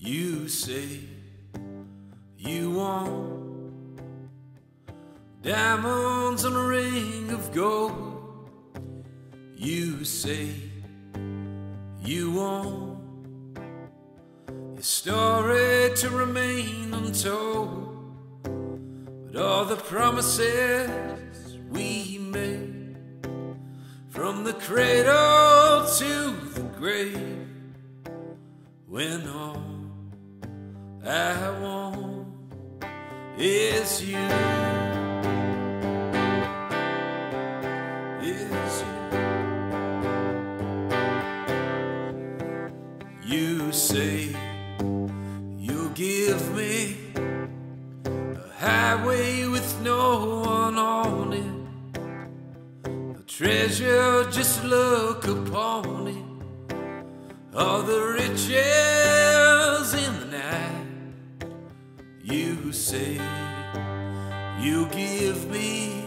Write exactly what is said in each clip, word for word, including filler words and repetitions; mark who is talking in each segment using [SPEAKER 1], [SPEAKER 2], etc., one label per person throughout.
[SPEAKER 1] You say you want diamonds and a ring of gold. You say you want your story to remain untold, but all the promises we made from the cradle to the grave, when all I want is you, is you. You say you'll give me a highway with no one on it, a treasure just look upon it, all the riches in the night. You say you'll give me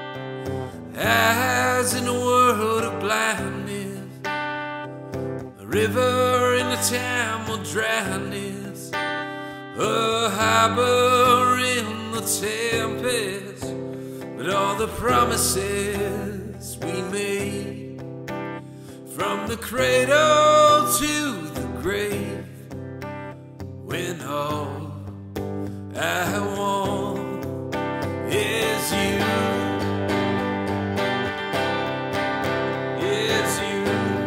[SPEAKER 1] eyes in a world of blindness, a river in a time of dryness, a harbor in the tempest, but all the promises we made from the cradle to the grave, when all I want is you, is you.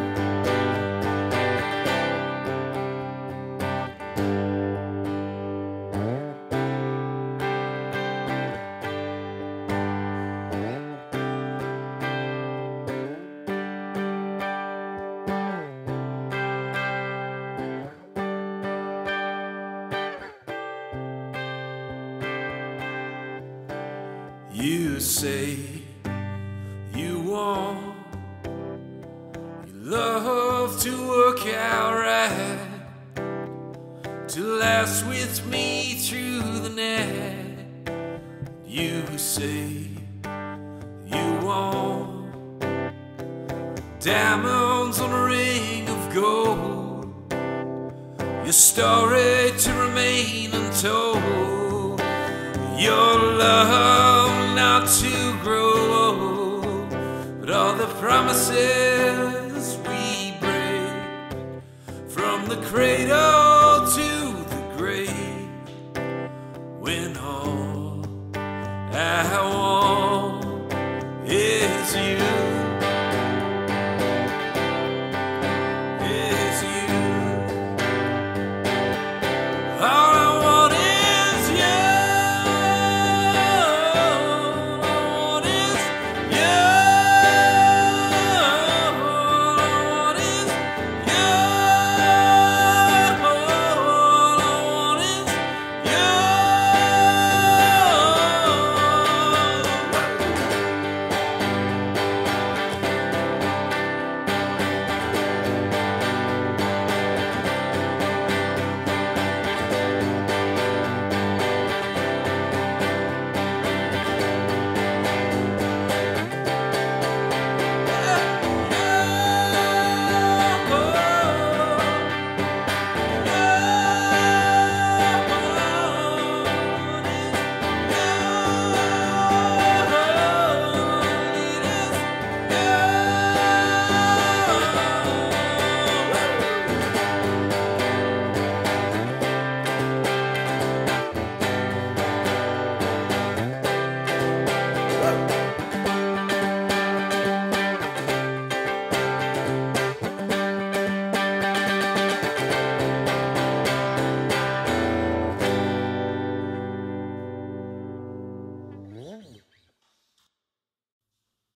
[SPEAKER 1] You say you want your love to work out right, to last with me through the night. You say you want diamonds on a ring of gold, your story to remain untold, your love not to grow old, but all the promises we break from the cradle to the grave, when all I want